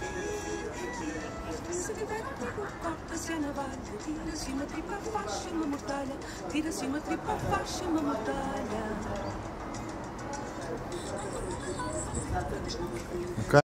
Se tiver um trigo, corta-se a navalha, tira-se uma tripa, faz-se uma mortalha, tira-se uma tripa, faz-se uma mortalha.